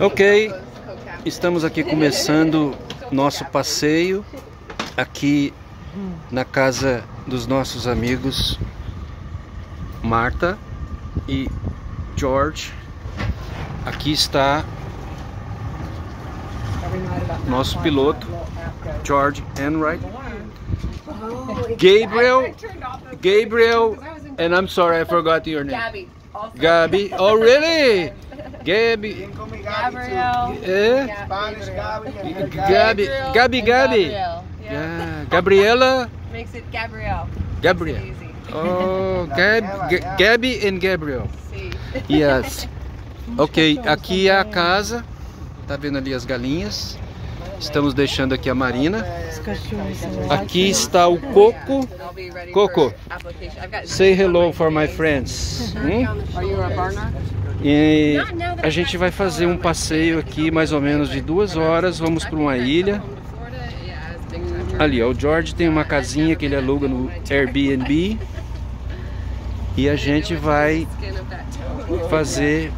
Ok, estamos aqui começando nosso passeio aqui na casa dos nossos amigos Marta e George. Aqui está nosso piloto George Enright, Gabriel, and I'm sorry I forgot your name. Gabby. Oh really? Gabby. Gabriel. Gabby. Yeah. Gabriela. Makes it Gabriel. Gabriel. Oh, Gabby and Gabriel. Yes. Ok, aqui é a casa. Tá vendo ali as galinhas? Estamos deixando aqui a Marina. Aqui está o Coco. Coco, say hello for my friends. E a gente vai fazer um passeio aqui mais ou menos de 2 horas. Vamos para uma ilha. Ali, ó, o George tem uma casinha que ele aluga no Airbnb. E a gente vai fazer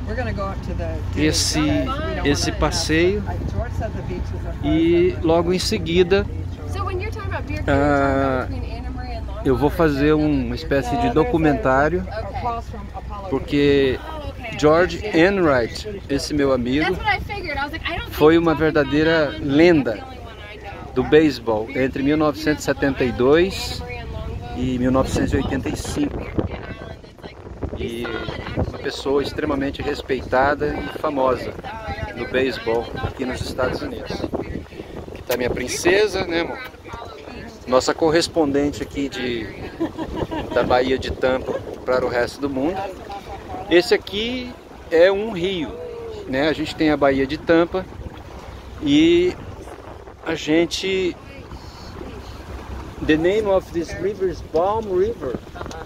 esse passeio e logo em seguida eu vou fazer uma espécie de documentário, porque George Enright, esse meu amigo, foi uma verdadeira lenda do beisebol entre 1972 e 1985. E uma pessoa extremamente respeitada e famosa no beisebol aqui nos Estados Unidos. Aqui está minha princesa, né, amor? Nossa correspondente aqui da Baía de Tampa para o resto do mundo. Esse aqui é um rio, né? A gente tem a Baía de Tampa e a gente... The name of this river is Balm River.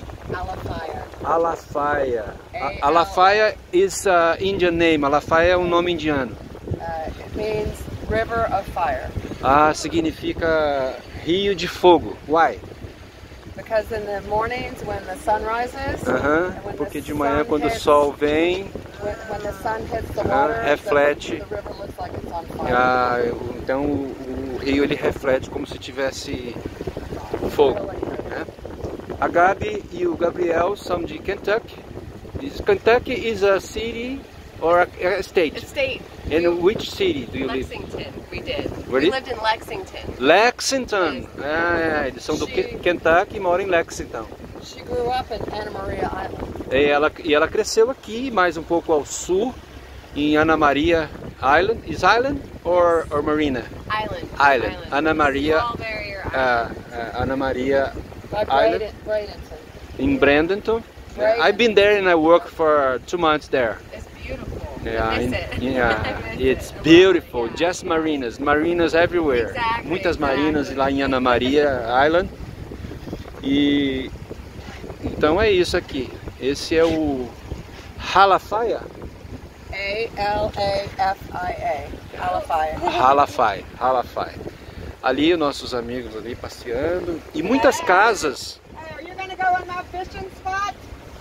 Alafaya. Alafaya is Indian name. Alafaya é um nome indiano. It means river of fire. Ah, significa rio de fogo. Why? Because in the mornings when the sun rises, porque de manhã quando o sol vem, when the sun hits the water, reflete. The river looks like it's on fire. Então o rio ele reflete como se tivesse fogo, né? A Gabi e o Gabriel são de Kentucky. Kentucky is a city or a state? It's state. In which city do you live? Lexington, we did. Where We lived in Lexington. Lexington. Eles são do Kentucky e moram em Lexington. She grew up in Anna Maria Island. E ela cresceu aqui, mais um pouco ao sul, em Anna Maria Island. Is Island or Marina? Island. Anna Maria. Anna Maria Island. In Bradenton. I've been there and I worked for 2 months there. It's beautiful. It's beautiful. Just marinas everywhere. Exactly, Muitas marinas lá em Anna Maria Island. E então é isso aqui. Esse é o Alafaya. Alafaya. Alafaya. Ali os nossos amigos ali passeando e muitas casas. Are you gonna go in that fishing spot?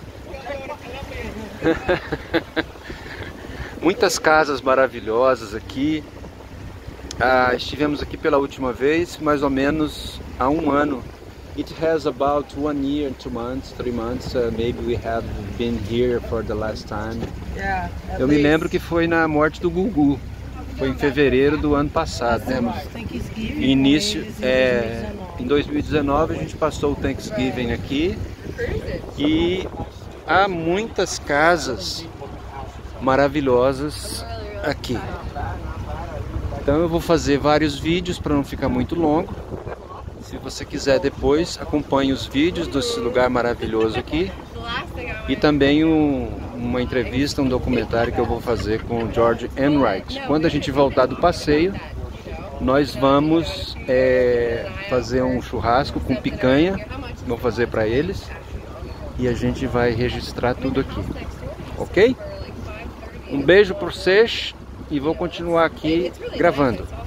Muitas casas maravilhosas aqui. Estivemos aqui pela última vez, mais ou menos há 1 ano. It has about 1 year, 2 months, 3 months. Maybe we have been here for the last time. Yeah, eu me lembro que foi na morte do Gugu. Foi em fevereiro do ano passado, né? Início, em 2019 a gente passou o Thanksgiving aqui e há muitas casas maravilhosas aqui. Então eu vou fazer vários vídeos para não ficar muito longo. Se você quiser depois, acompanhe os vídeos desse lugar maravilhoso aqui. E também uma entrevista, um documentário que eu vou fazer com o George Enright. Quando a gente voltar do passeio, nós vamos fazer um churrasco com picanha. Vou fazer para eles. E a gente vai registrar tudo aqui. Ok? Um beijo para vocês e vou continuar aqui gravando.